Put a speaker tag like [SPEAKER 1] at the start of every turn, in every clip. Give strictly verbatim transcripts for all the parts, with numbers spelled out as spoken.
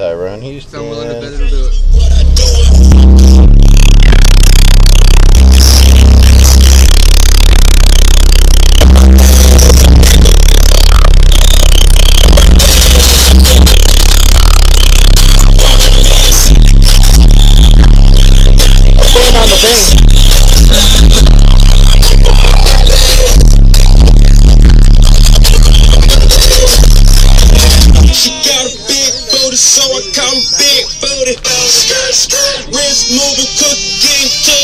[SPEAKER 1] Tyrone Houston.
[SPEAKER 2] I'm willing to bet it'll do it.
[SPEAKER 1] Put on the thing.
[SPEAKER 3] So I call him big booty. Skirt, skirt, wrist moving, cooking to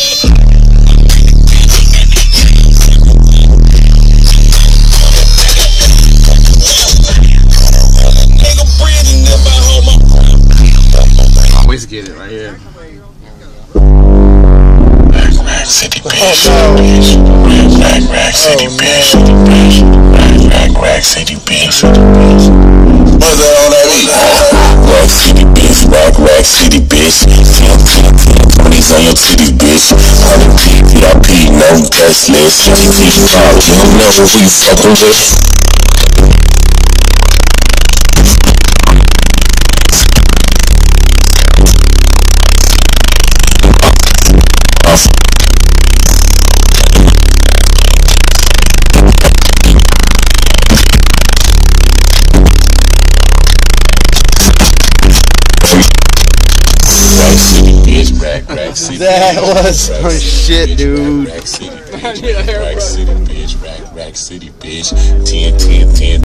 [SPEAKER 3] nigga breathing in my home.
[SPEAKER 2] Always get it right here.
[SPEAKER 3] Rack, rack, city bitch. Rack, rack, city bitch. Rack, rack, city bitch. What's that on that beat? Rack city bitch, rack, rack city bitch. ten, ten, ten, twenties on your titties, bitch. one hundred P, V I P, no guest list. You don't know who you fucking with. Rack, rack, city,
[SPEAKER 1] that was some shit, dude.
[SPEAKER 3] Rack, rack city, bitch. Rack, city, bitch. Rack, rack city, bitch. ten, ten, ten.